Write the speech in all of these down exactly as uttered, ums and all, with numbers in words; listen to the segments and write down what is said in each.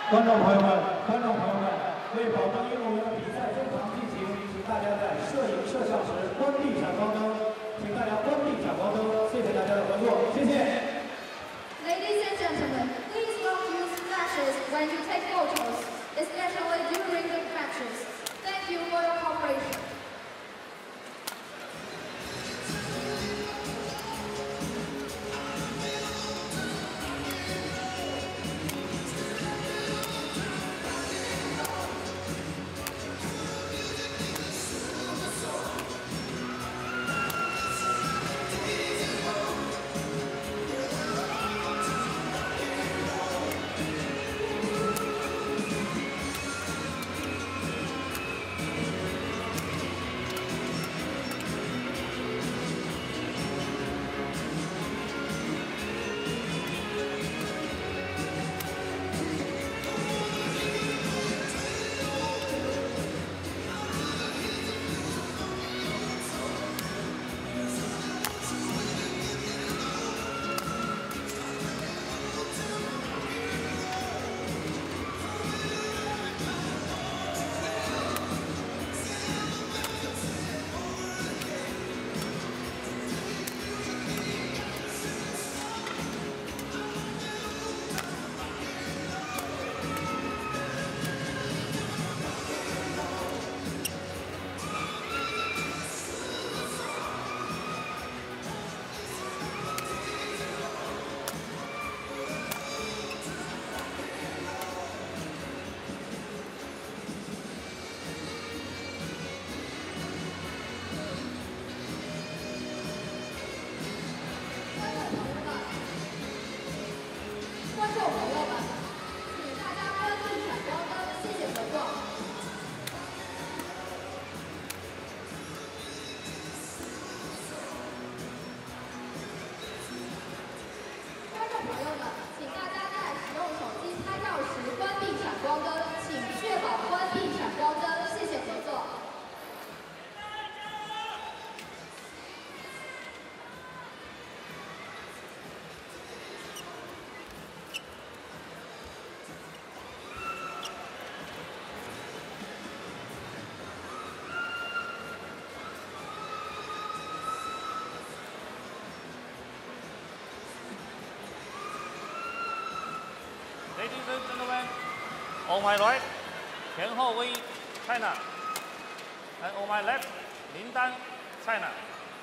观众朋友们，观众朋友们，为保证运动员的比赛正常进行，请大家在摄影摄像时关闭闪光灯，请大家关闭闪光灯，谢谢大家的合作，谢谢。 Ladies and gentlemen, please don't use flashes when you take photos, especially during the matches. Thank you for your cooperation. Ladies and gentlemen, on my right, Tian Houwei, China, and on my left, Lin Dan, China.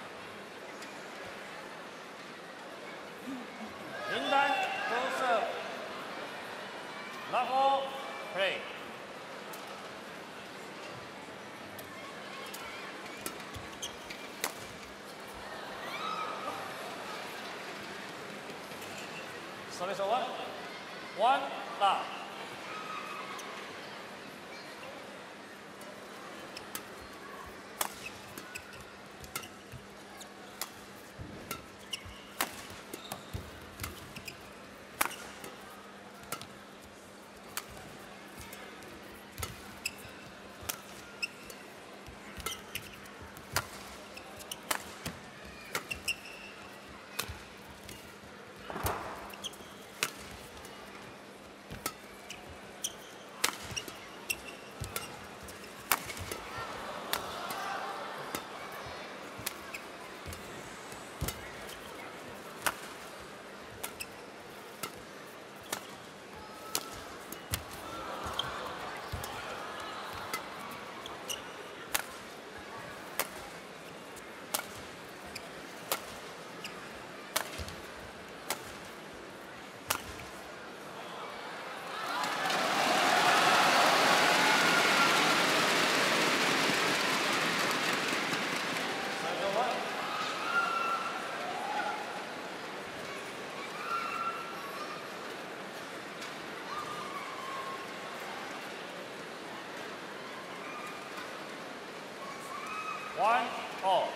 Lin Dan, full serve. Love all, play. Service over. One, love. One, all.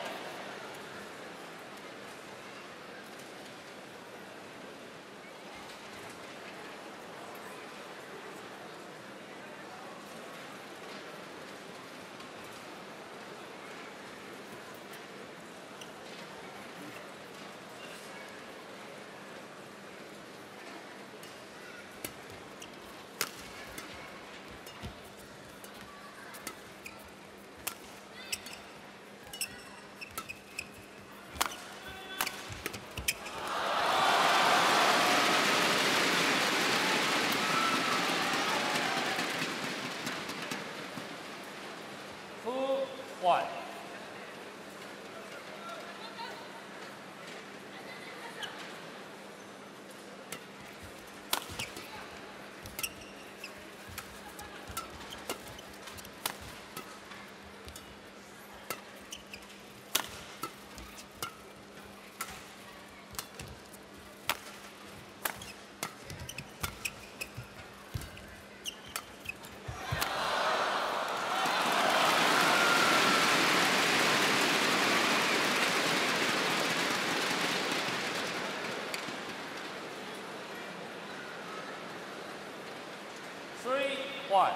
one.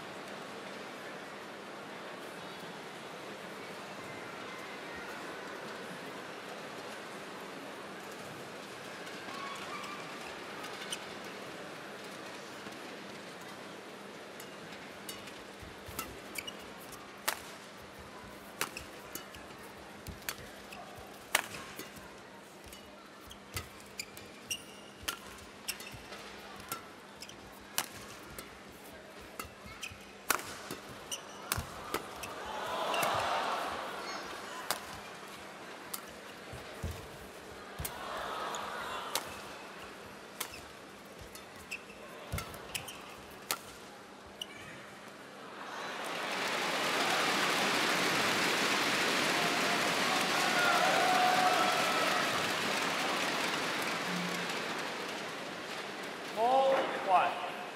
Four, one.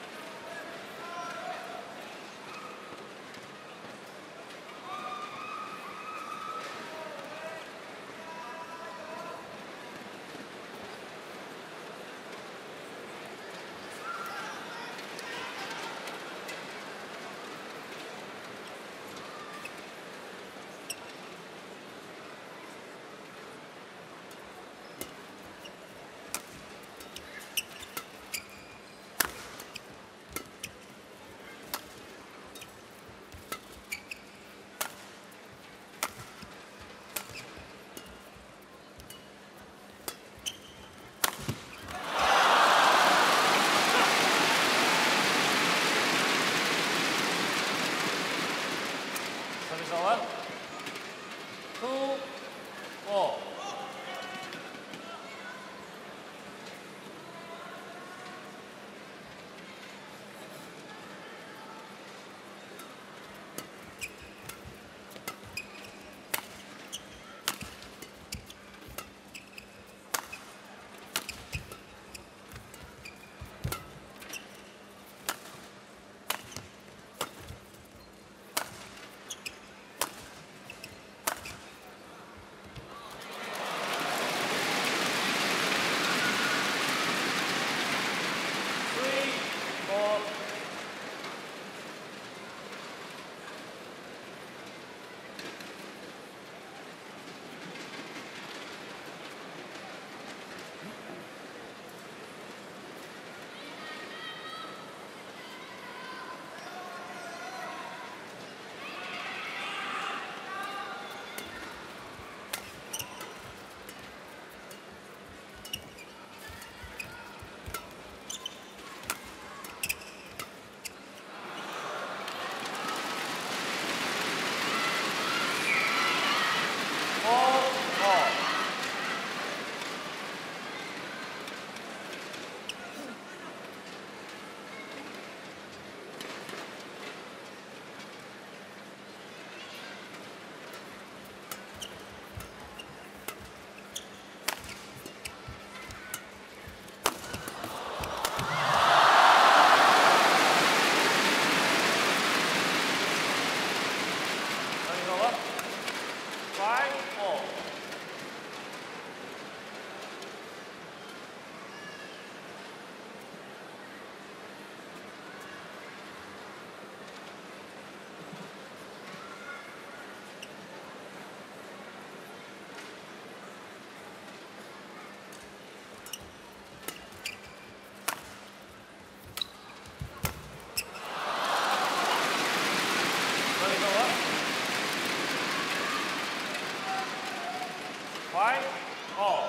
Service over. Two, four. Three, four. Four, four. Service over. Five, four. Service over. Five, all.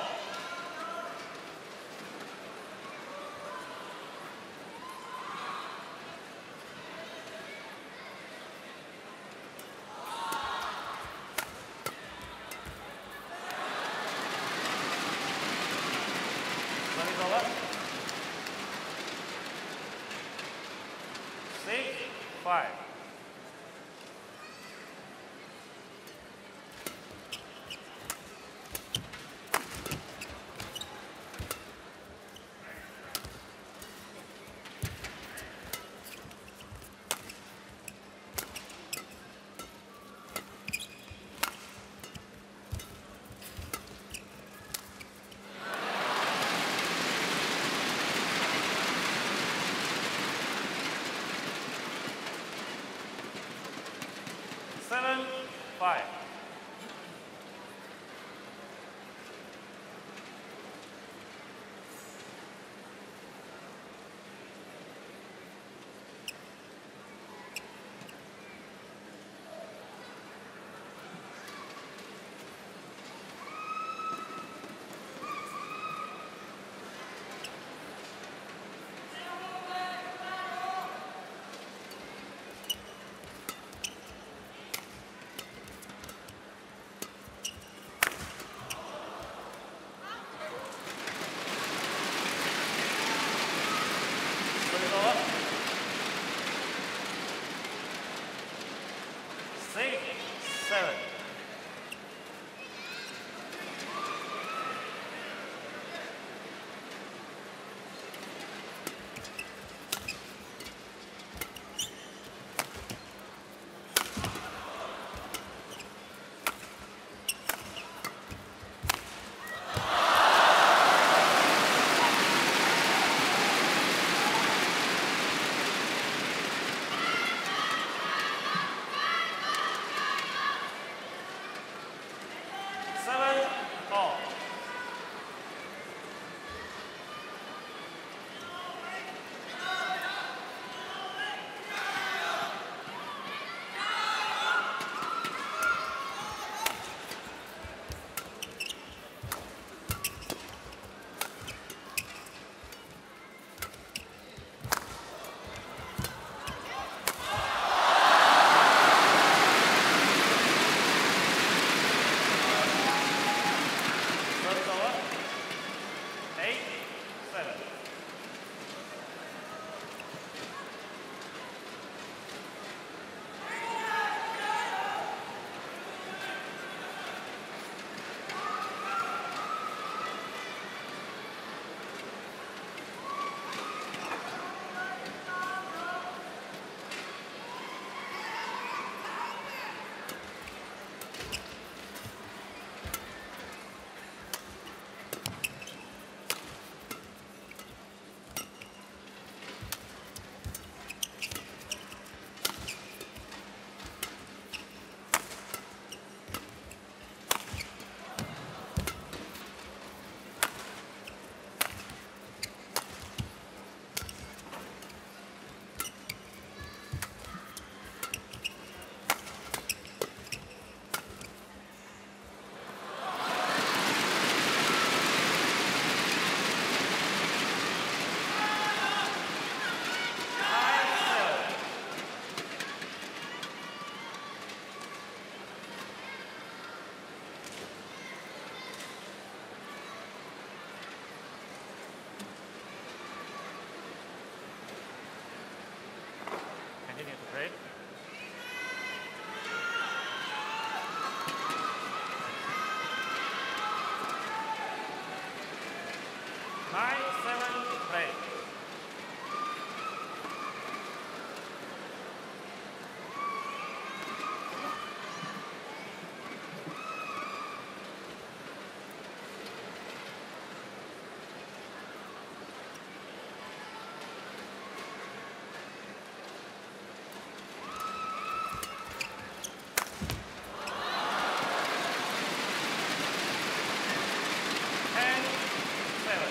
Service over. Six, five. five. Six, seven. Seven, all. Service over. Eight, seven. Continue to play. Nine, seven, play. Ten, seven.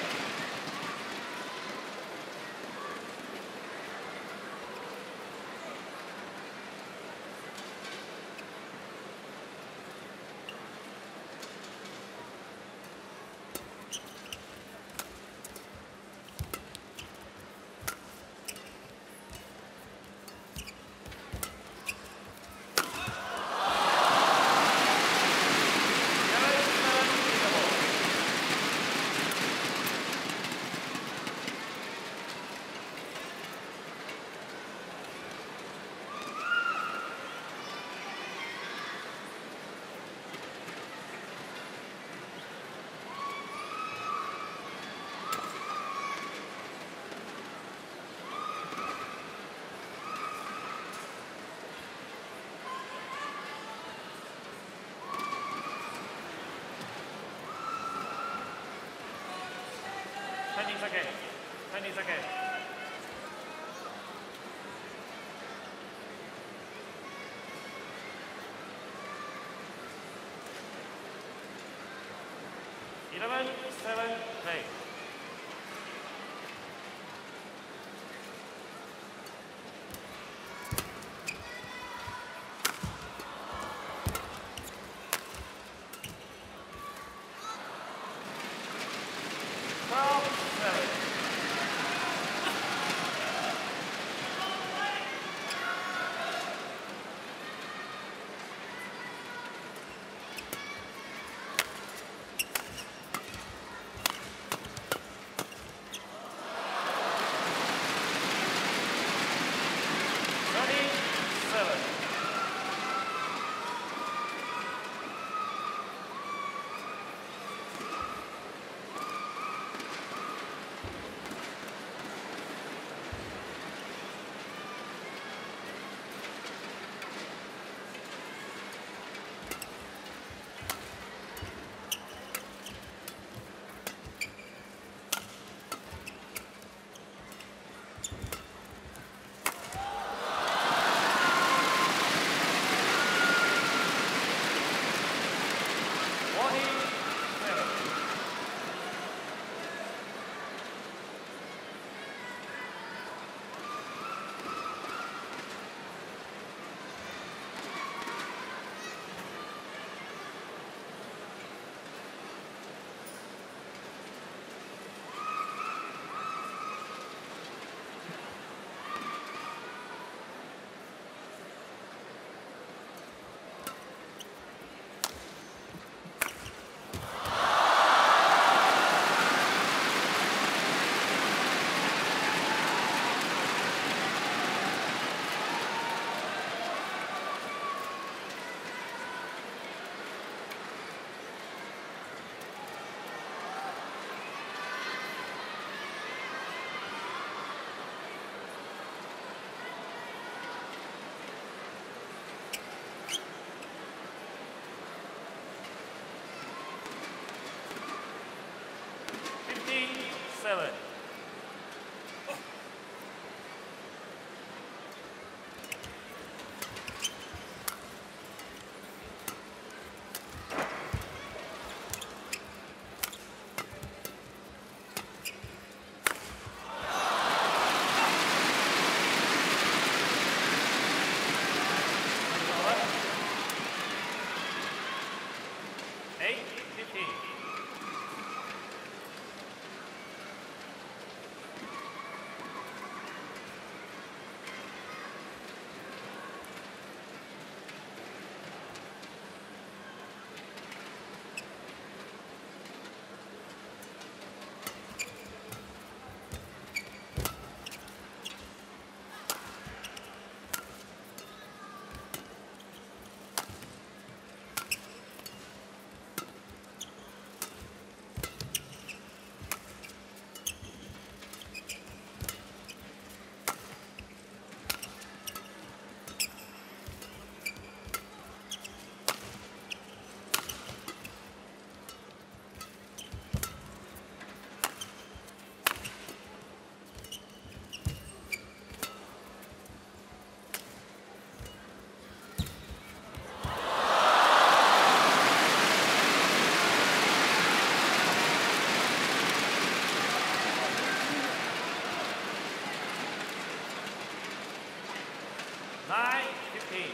Twenty seconds. Twenty seconds. Seven, seven, play. Twelve, seven. Thirty-seven. Fifty-seven. Eight, fifteen. Nine, fifteen.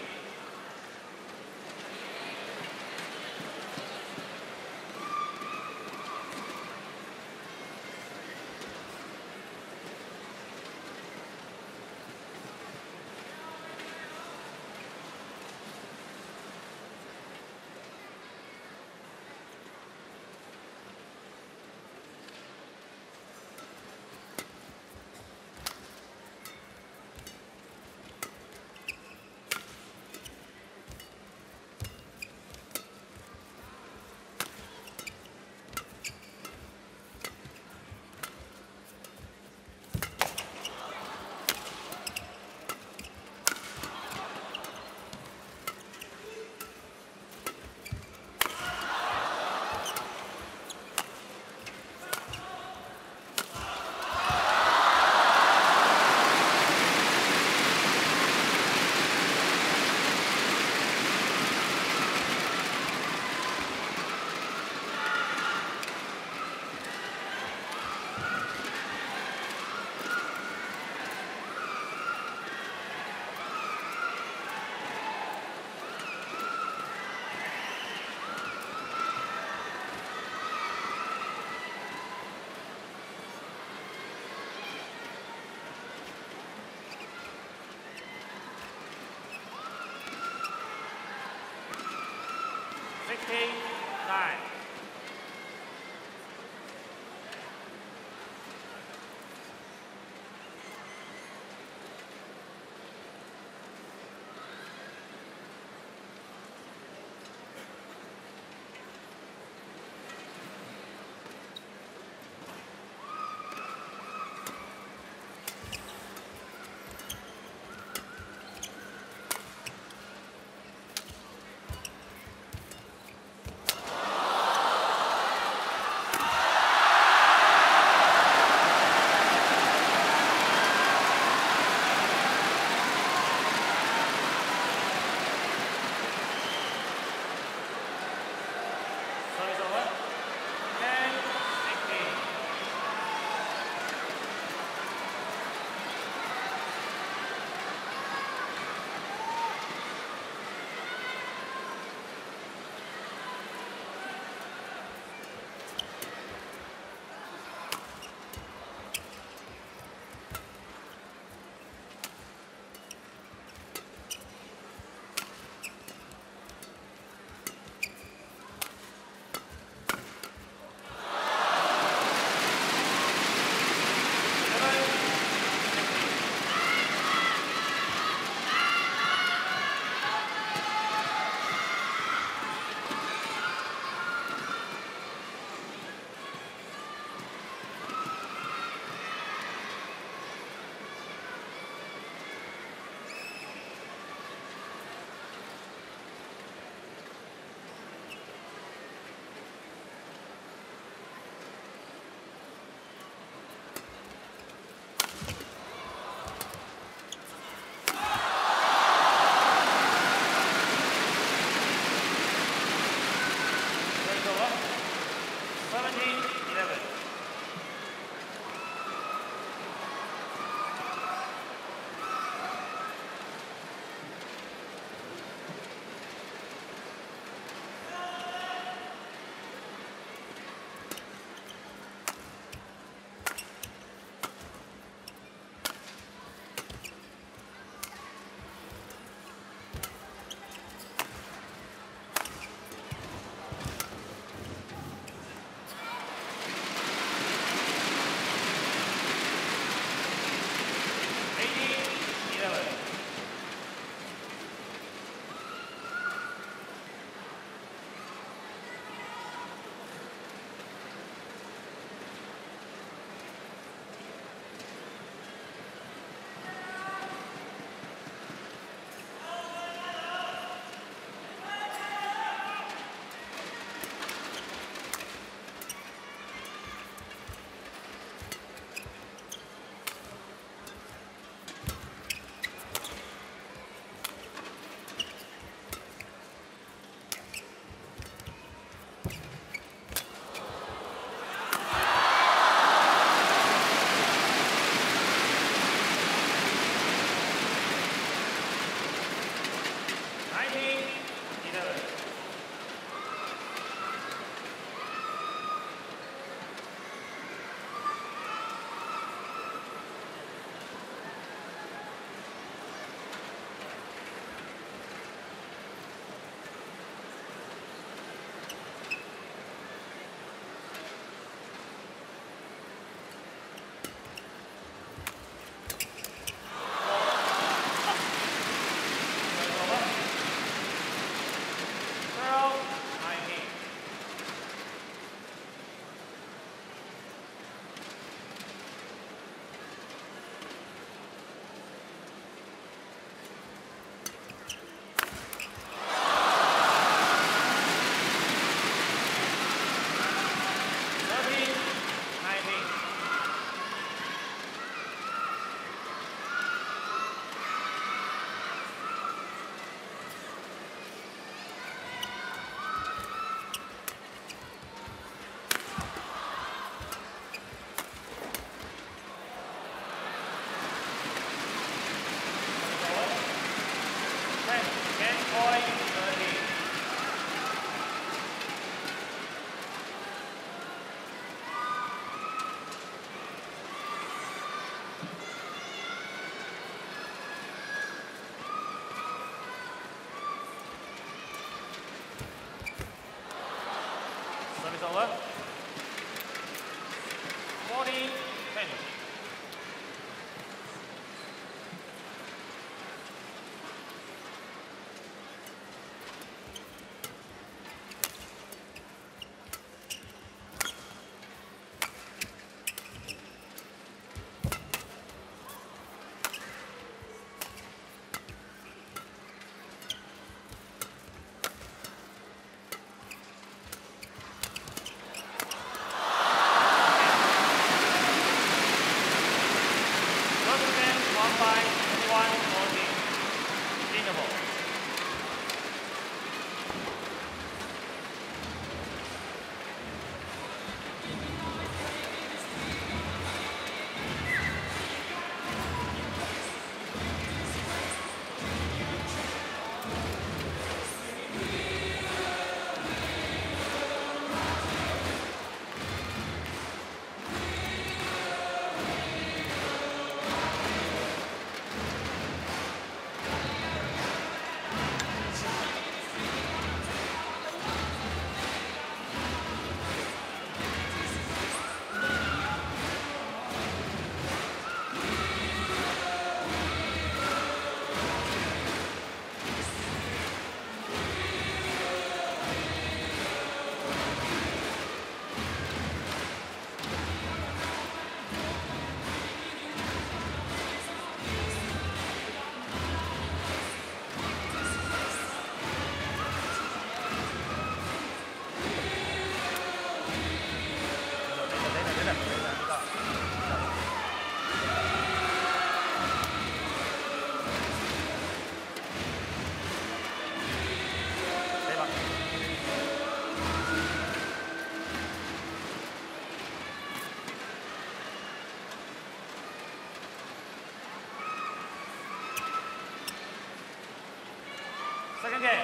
Ready, finish. Second game.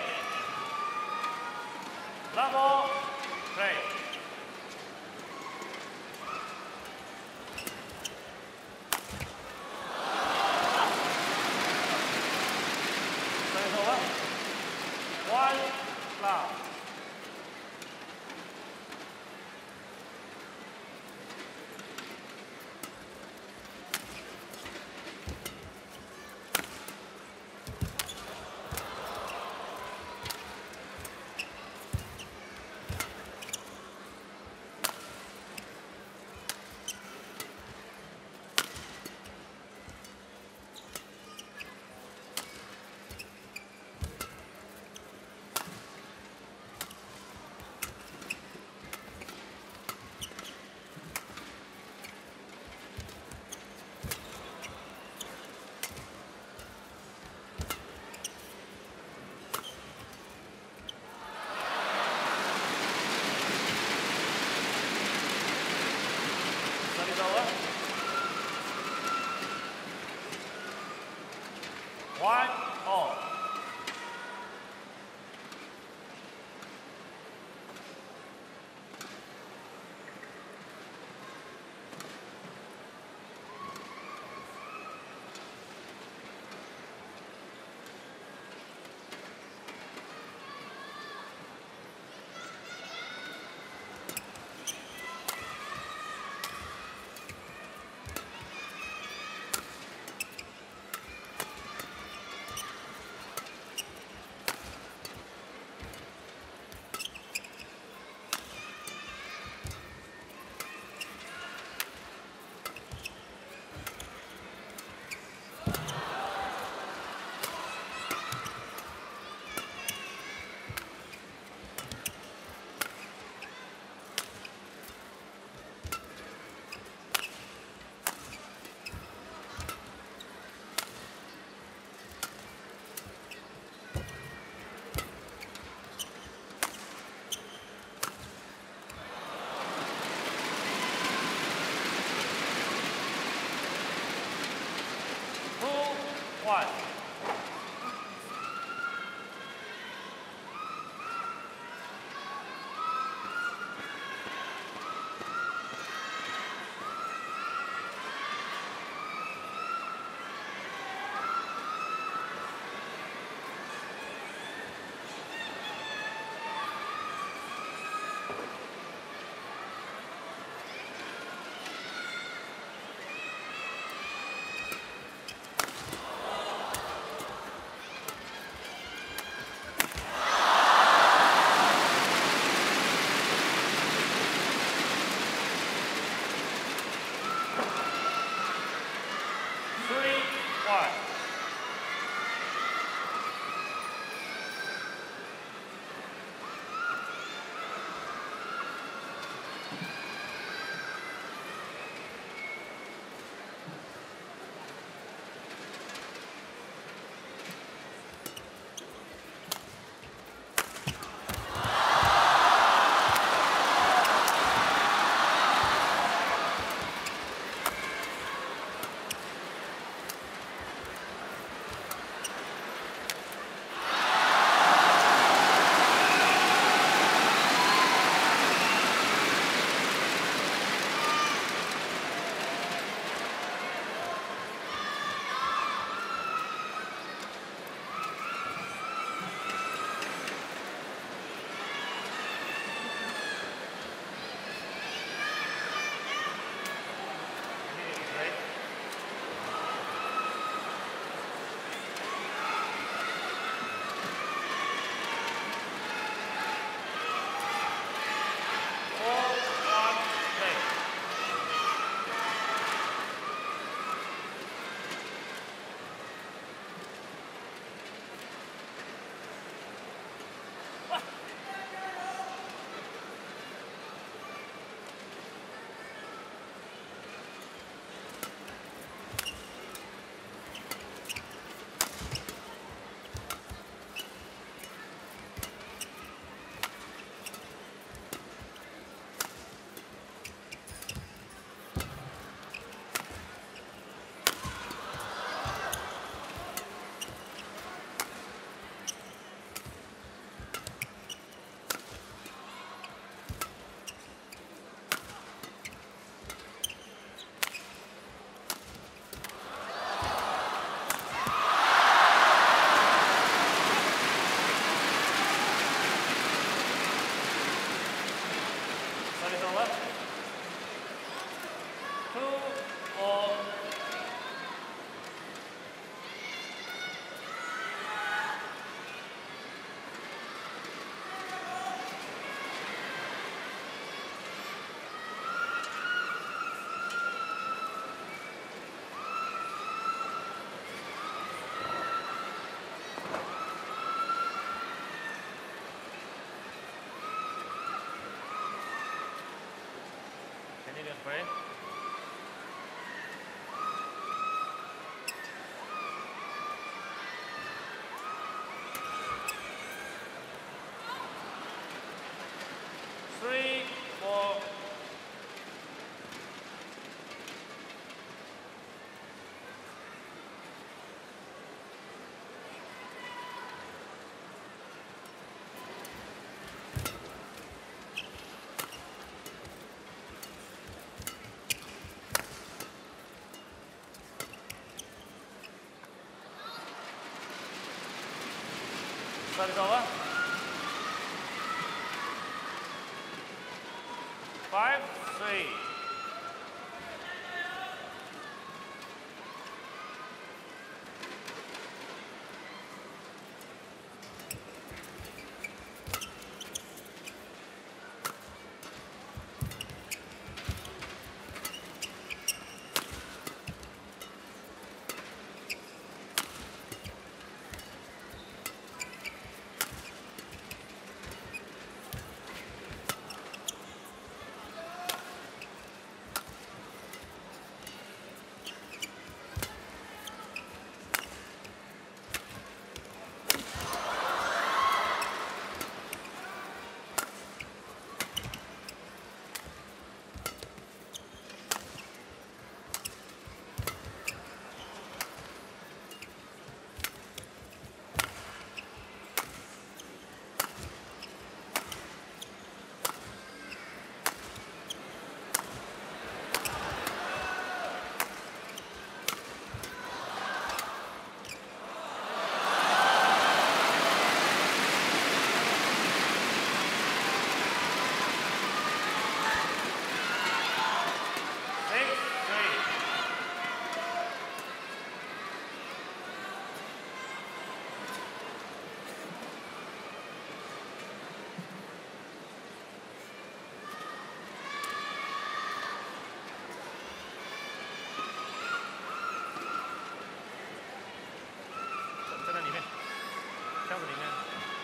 Level, play. Service over. One, love. Service over. One, all. One. two, four. Canadian spray. Three, four. Service over. Five, three.箱子里面。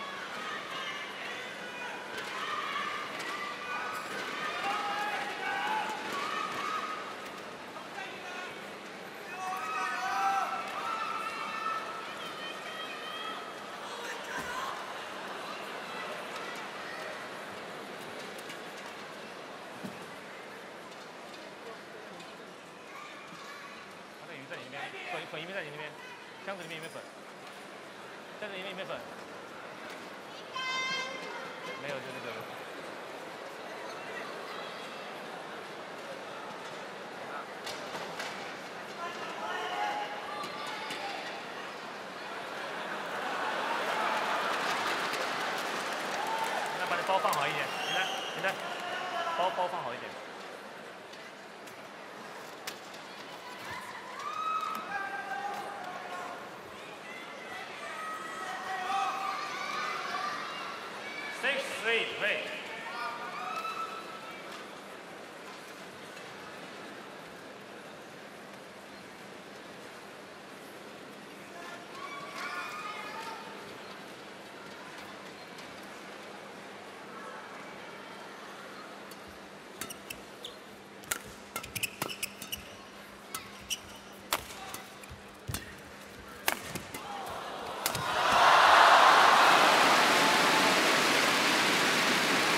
它的鱼在里面，粉粉鱼没在里面，箱子里面有没有粉？箱子里面有没有粉？没有，就那个。 把你包放好一点，你来，你来，包包放好一点。Six three three。 Thank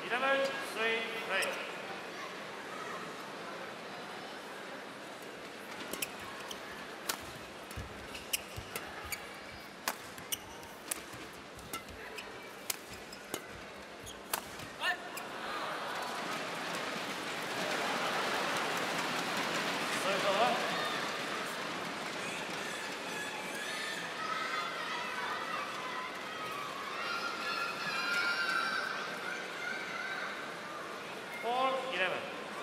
eleven, three, play. Service over. Four, eleven.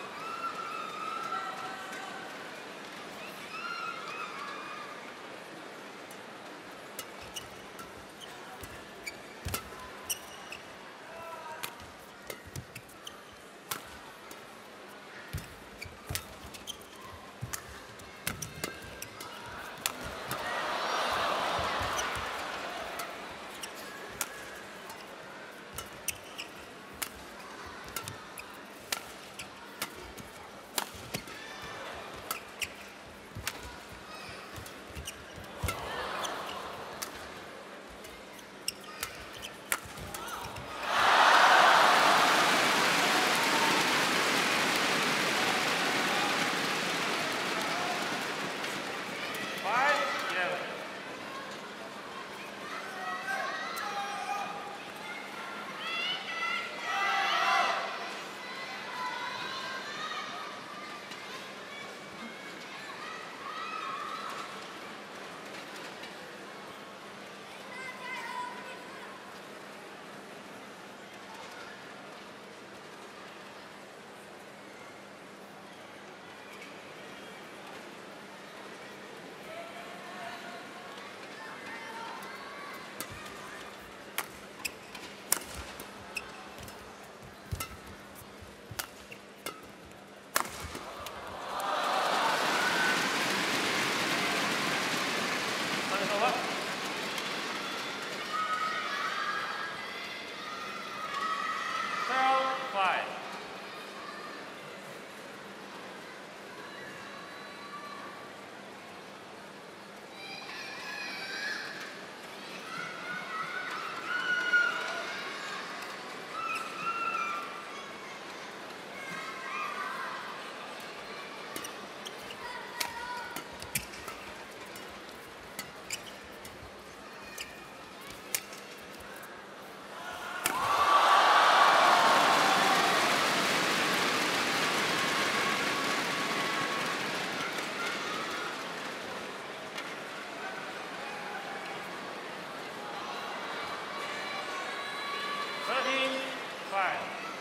thirteen, five.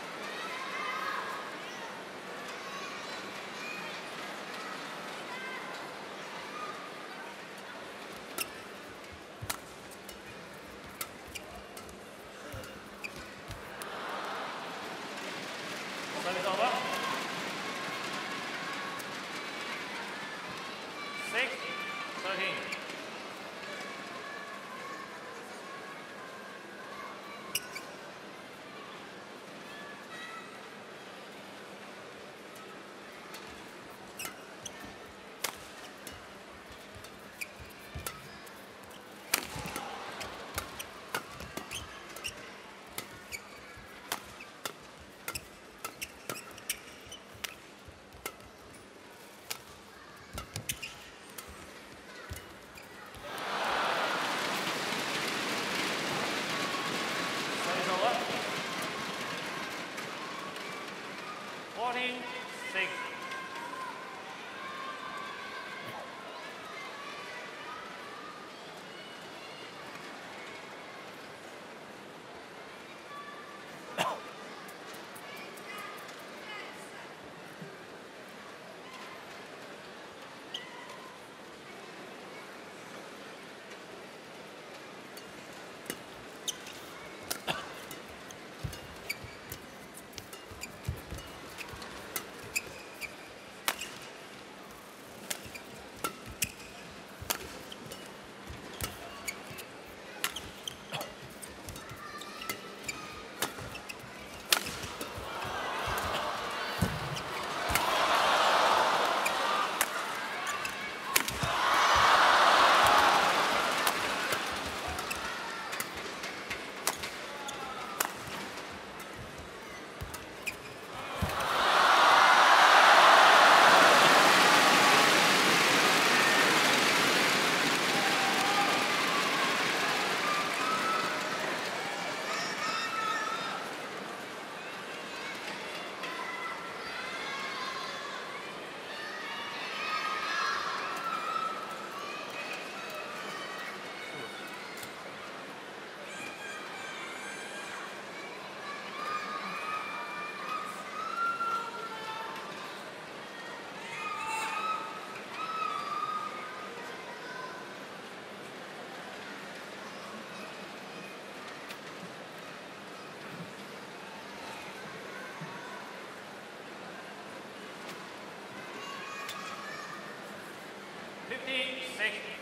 Service over. Six, thirteen.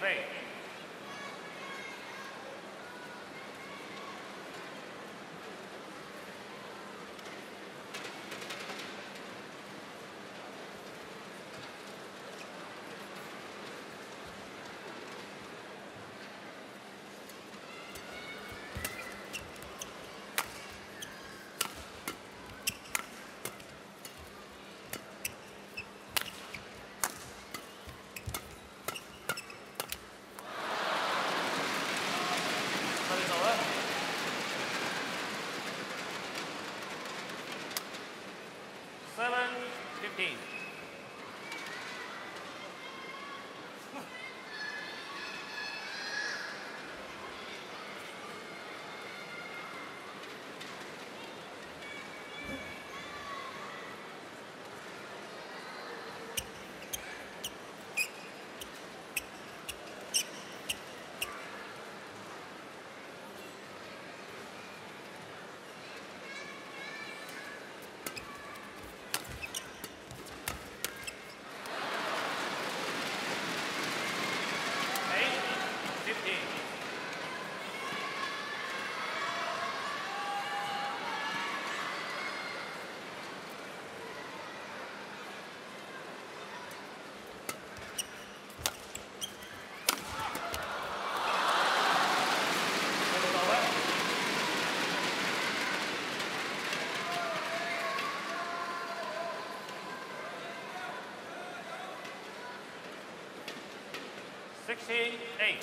play. Seven, fifteen. Sixteen, eight.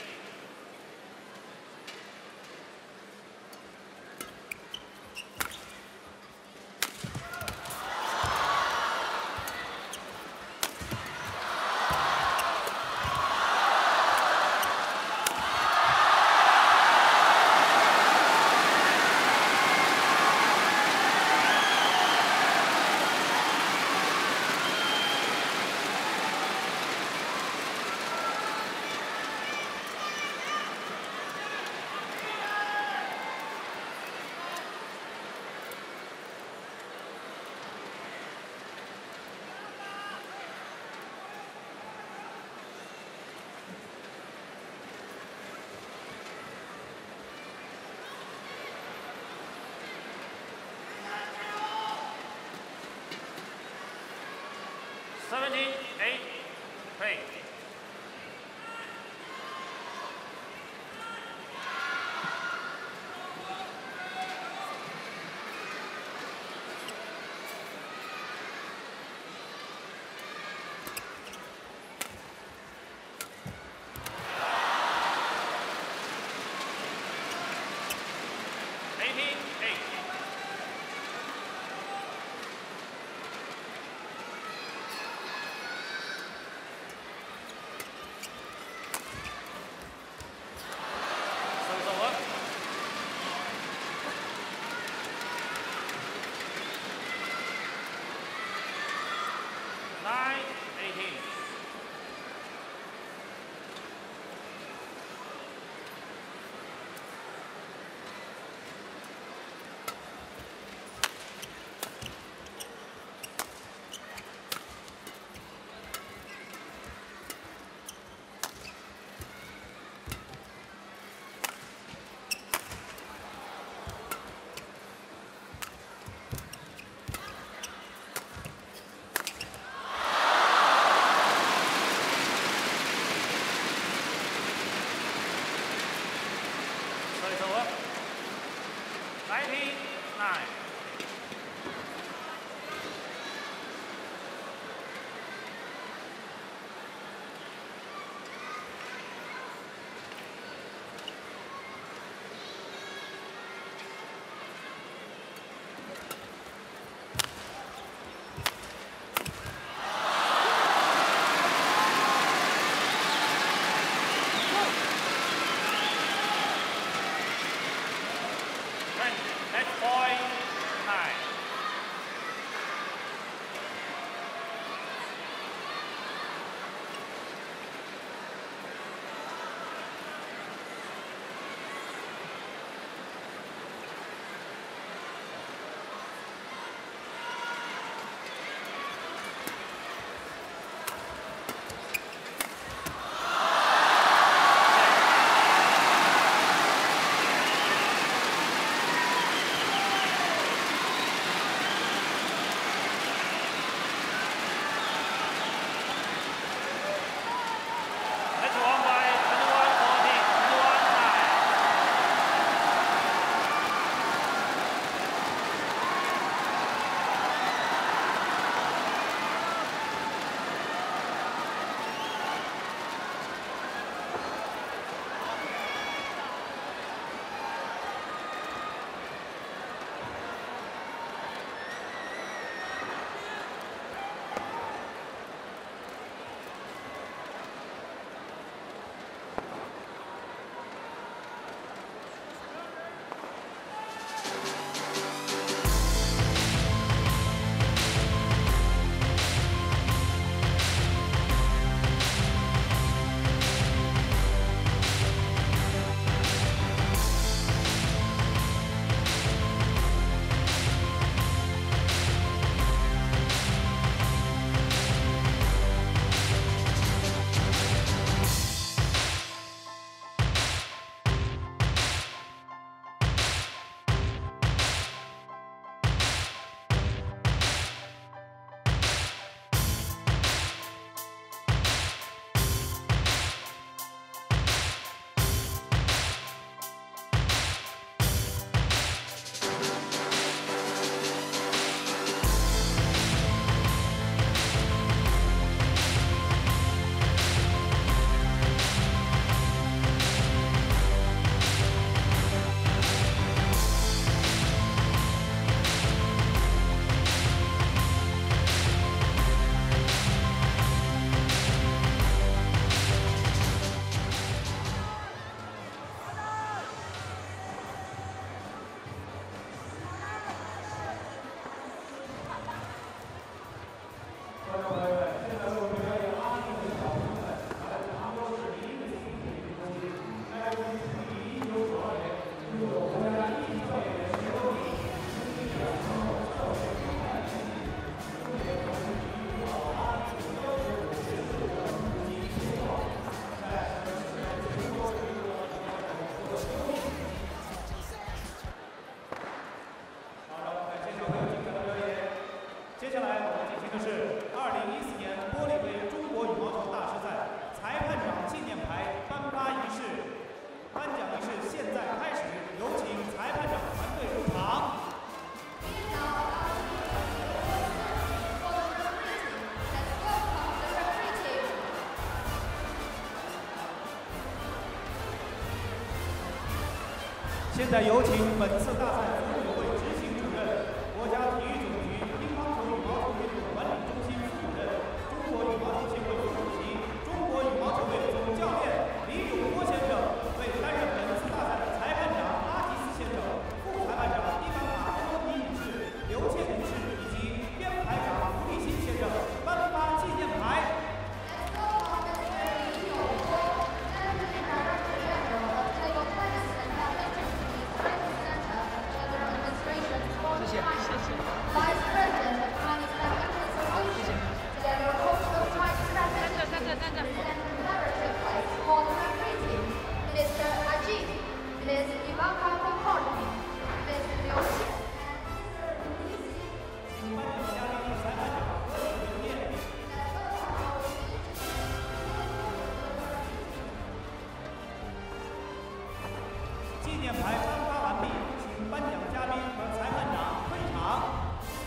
Seventeen, eight, play. Eighteen, eight. Nine, eighteen. Service over. Nineteen, nine. Next point. 接下来我们进行的是二零一四年玻璃杯中国羽毛球大师赛裁判长纪念牌颁发仪式。颁奖仪式现在开始，有请裁判长团队入场。现在有请本次大赛组委会执行主任、国家体育总局乒乓球羽毛球运动管理中心副主任、中国羽毛球协会副主席、中国羽毛球队总教练李永波先生为担任本次大赛的裁判长阿吉斯先生、副裁判长伊凡卡托尼女士、刘倩女士以及编排长吴立新先生颁发纪念牌。 Vice President of Chinese Badminton Association, together coach of Chinese Badminton and collaborative place for the referee team, Mister Ajit, Miz Ivanka Pokorny, Miz Liu Xian. 纪念牌颁发完毕，请颁奖嘉宾和裁判长退场。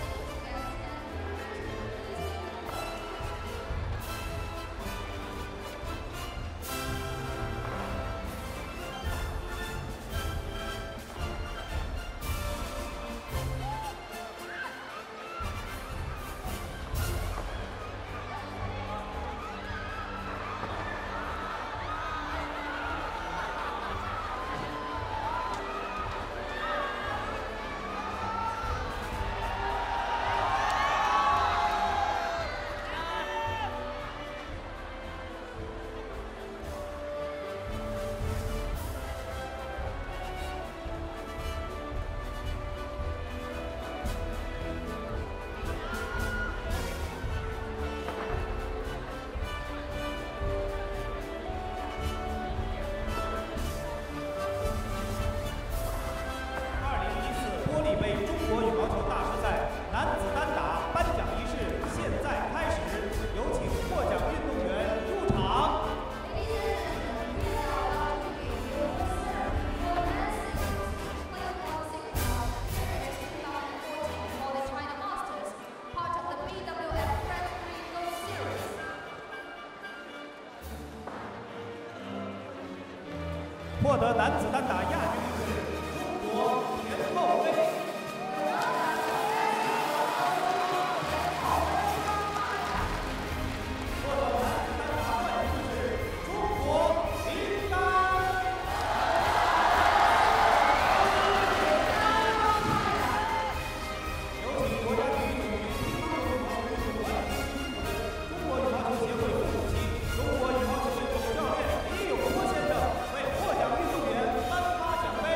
获得男子单打亚军的是中国田后卫。获得男子单打冠军的是中国林丹。有请国家体育总局乒乓球羽毛球运动管理中心主任、中国羽毛球协会副主席、中国羽毛球队总教练李永波先生为获奖运动员颁发奖杯。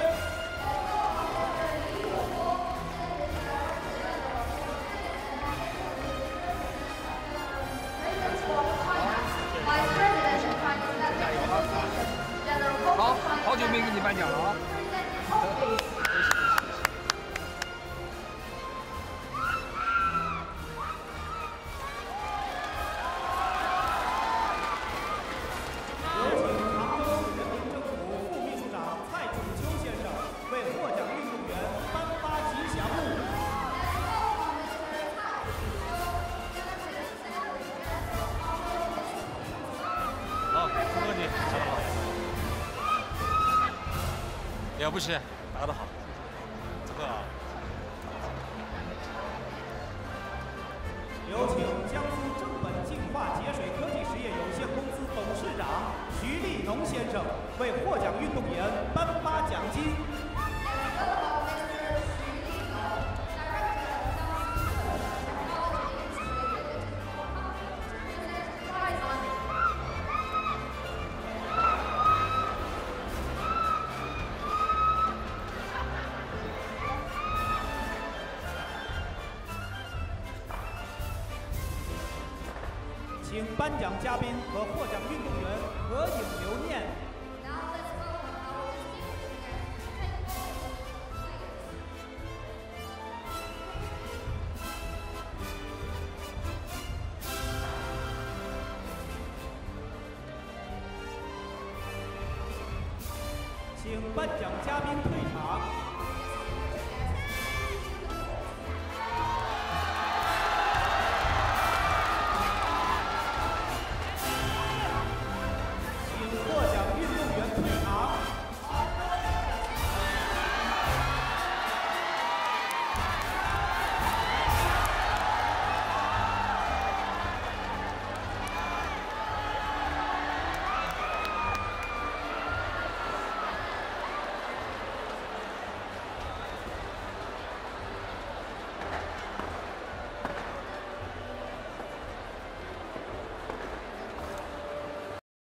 好，好久没给你颁奖了啊！ 了不起，打得好，这个。 有请江苏正本净化节水科技实业有限公司董事长徐立农先生为获奖运动员颁发奖金。 Please 请颁奖嘉宾和获奖运动员合影留念。 Now let's welcome our distinguished guests and all of the players. 请颁奖嘉宾退场。